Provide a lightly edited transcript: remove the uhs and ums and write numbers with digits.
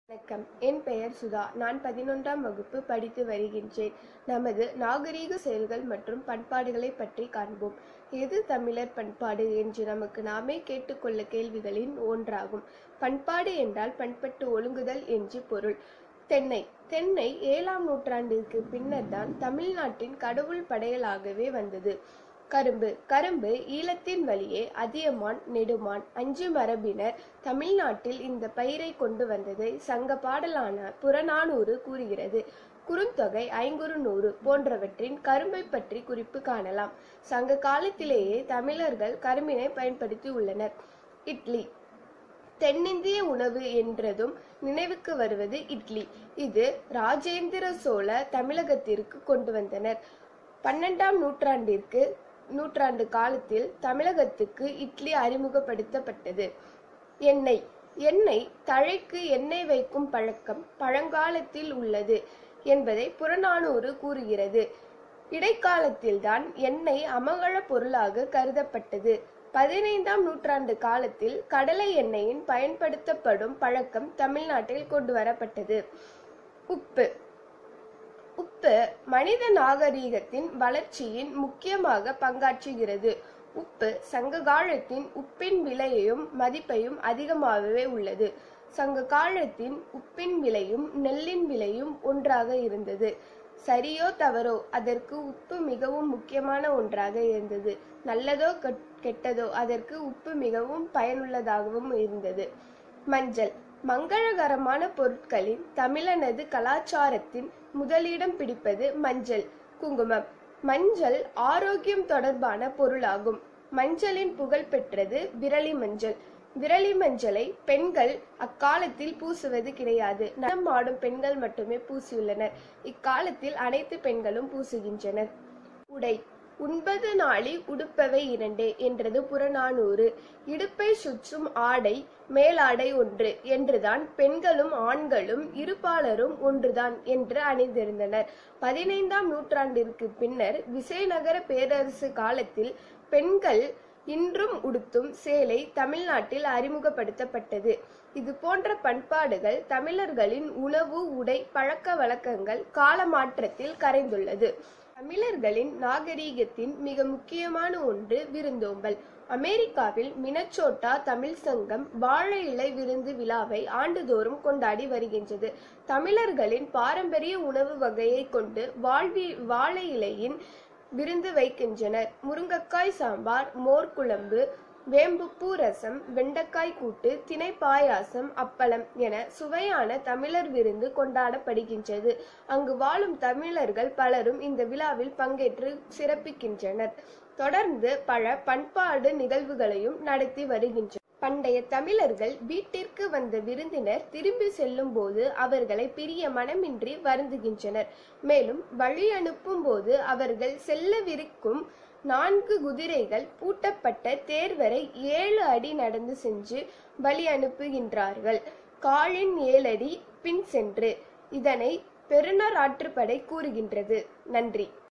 வணக்கம். என் பெயர் சுதா. நான் 11ஆம் வகுப்பு படித்து வருகின்றேன். நமது நாகரீக செயல்கள் மற்றும் பண்பாடுகளைப் பற்றி காண்போம். எது தமிழர் பண்பாடு என்று நமக்கு நாமே கேட்டுக்கொள்ள கேள்விகளின் ஒன்றாகும். பண்பாடு என்றால் பண்பட்டு ஒழுகுதல் என்று பொருள். தென்னை 7ஆம் நூற்றாண்டிற்கு பின்னர்தான் தமிழ்நாட்டின் கடவுள் படையலாகவே வந்தது. கரும்பு ஈழத்தின் வழியே அதியமான், நெடுமான், 5 மரபினர் தமிழ்நாட்டில் இந்த பயிரை கொண்டு வந்ததை சங்க பாடலான புறநானூறு கூறுகிறது. குறுந்தொகை, ஐங்குறுநூறு போன்றவற்றின் கரும்பை பற்றி குறிப்பு காணலாம். சங்க காலத்திலேயே தமிழர்கள் கரும்பினை பயன்படுத்தி உள்ளனர். இட்லி தென்னிந்திய உணவு என்றதும் நினைவுக்கு வருவது இட்லி. இது ராஜேந்திர சோழ தமிழகத்திற்கு கொண்டு வந்தனர். 12ஆம் நூற்றாண்டு காலத்தில் தமிழகத்துக்கு இட்லி அறிமுகப்படுத்தப்பட்டது. எண்ணெய் தழைக்கு எண்ணெய் வைக்கும் பழக்கம் பழங்காலத்தில் உள்ளது என்பதை புறநானூறு கூறுகிறது. இடைக்காலத்தில்தான் எண்ணெய் அமங்கல பொருளாக கருதப்பட்டது. 15ஆம் நூற்றாண்டு காலத்தில் கடலை எண்ணெயின் பயன்படுத்தப்படும் பழக்கம் தமிழ்நாட்டில் கொண்டு வரப்பட்டது. உப்பு மனித நாகரீகத்தின் வளர்ச்சியின் முக்கியமாக பங்காற்றுகிறது. உப்பு சங்க காலத்தின் உப்பின் விலையையும் மதிப்பையும் அதிகமாகவே உள்ளது. சங்க காலத்தின் உப்பின் விலையும் நெல்லின் விலையும் ஒன்றாக இருந்தது. சரியோ தவறோ அதற்கு உப்பு மிகவும் முக்கியமான ஒன்றாக இருந்தது. நல்லதோ கெட்டதோ அதற்கு உப்பு மிகவும் பயனுள்ளதாகவும் இருந்தது. மஞ்சள் மங்களகரமான பொருட்களின் தமிழனது கலாச்சாரத்தின் முதலிடம் பிடிப்பது மஞ்சள். குங்குமம் மஞ்சள் ஆரோக்கியம் தொடர்பான பொருளாகும். மஞ்சளின் புகழ் பெற்றது விரலி மஞ்சள். விரலி மஞ்சளை பெண்கள் அக்காலத்தில் பூசுவது கிடையாது. நடனம் ஆடும் பெண்கள் மட்டுமே பூசியுள்ளனர். இக்காலத்தில் அனைத்து பெண்களும் பூசுகின்றனர். உடை உண்பது நாளி உடுப்பவை இரண்டே என்றது புறநானூறு. இடுப்பை சுற்றும் ஆடை மேலாடை ஒன்று என்றுதான் பெண்களும் ஆண்களும் இருபாலரும் ஒன்றுதான் என்று அணிந்திருந்தனர். 15ஆம் நூற்றாண்டிற்கு பின்னர் விசயநகர பேரரசு காலத்தில் பெண்கள் இன்றும் உடுத்தும் சேலை தமிழ்நாட்டில் அறிமுகப்படுத்தப்பட்டது. இது போன்ற பண்பாடுகள் தமிழர்களின் உணவு, உடை, பழக்க வழக்கங்கள் காலமாற்றத்தில் கரைந்துள்ளது. தமிழர்களின் நாகரீகத்தின் மிக முக்கியமான ஒன்று விருந்தோம்பல். அமெரிக்காவில் மினசோட்டா தமிழ் சங்கம் வாழை இலை விருந்து விழாவை ஆண்டுதோறும் கொண்டாடி வருகின்றது. தமிழர்களின் பாரம்பரிய உணவு வகையை கொண்டு வாழை இலையின் விருந்து வைக்கின்றனர். முருங்கைக்காய் சாம்பார், மோர் குழம்பு, வேம்புப்பூ ரசம், வெண்டைக்காய் கூட்டு, திணை பாயாசம், அப்பளம் என சுவையான தமிழர் விருந்து கொண்டாடப்படுகின்றது. அங்கு வாழும் தமிழர்கள் பலரும் இந்த விழாவில் பங்கேற்று சிறப்பிக்கின்றனர். தொடர்ந்து பல பண்பாடு நிகழ்வுகளையும் நடத்தி வருகின்றனர். பண்டைய தமிழர்கள் வீட்டிற்கு வந்த விருந்தினர் திரும்பி செல்லும் போது அவர்களை பிரிய மனமின்றி வருந்துகின்றனர். மேலும் வழி அனுப்பும் போது அவர்கள் செல்லவிருக்கும் 4 குதிரைகள் பூட்டப்பட்ட தேர் வரை 7 அடி நடந்து சென்று வழி அனுப்புகின்றார்கள். காலின் 7 அடி பின் சென்று. இதனை பெருநர் ஆற்றுப்படை கூறுகின்றது. நன்றி.